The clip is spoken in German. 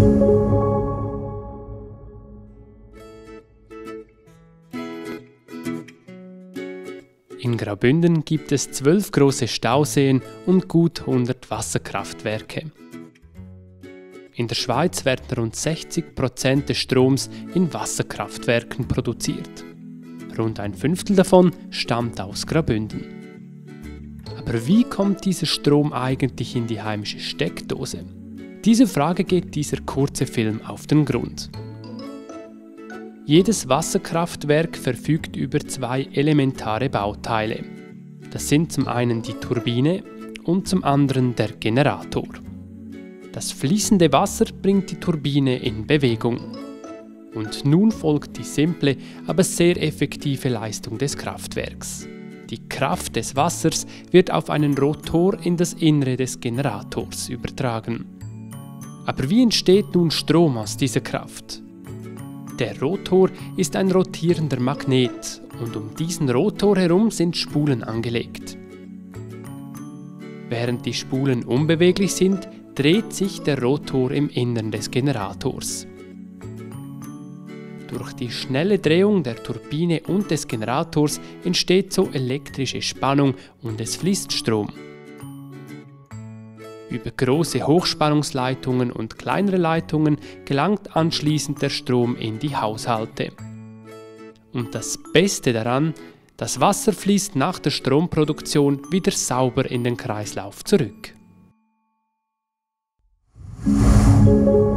In Graubünden gibt es 12 große Stauseen und gut 100 Wasserkraftwerke. In der Schweiz werden rund 60% des Stroms in Wasserkraftwerken produziert. Rund ein Fünftel davon stammt aus Graubünden. Aber wie kommt dieser Strom eigentlich in die heimische Steckdose? Diese Frage geht dieser kurze Film auf den Grund. Jedes Wasserkraftwerk verfügt über 2 elementare Bauteile. Das sind zum einen die Turbine und zum anderen der Generator. Das fließende Wasser bringt die Turbine in Bewegung. Und nun folgt die simple, aber sehr effektive Leistung des Kraftwerks. Die Kraft des Wassers wird auf einen Rotor in das Innere des Generators übertragen. Aber wie entsteht nun Strom aus dieser Kraft? Der Rotor ist ein rotierender Magnet und um diesen Rotor herum sind Spulen angelegt. Während die Spulen unbeweglich sind, dreht sich der Rotor im Innern des Generators. Durch die schnelle Drehung der Turbine und des Generators entsteht so elektrische Spannung und es fließt Strom. Über große Hochspannungsleitungen und kleinere Leitungen gelangt anschließend der Strom in die Haushalte. Und das Beste daran, das Wasser fließt nach der Stromproduktion wieder sauber in den Kreislauf zurück.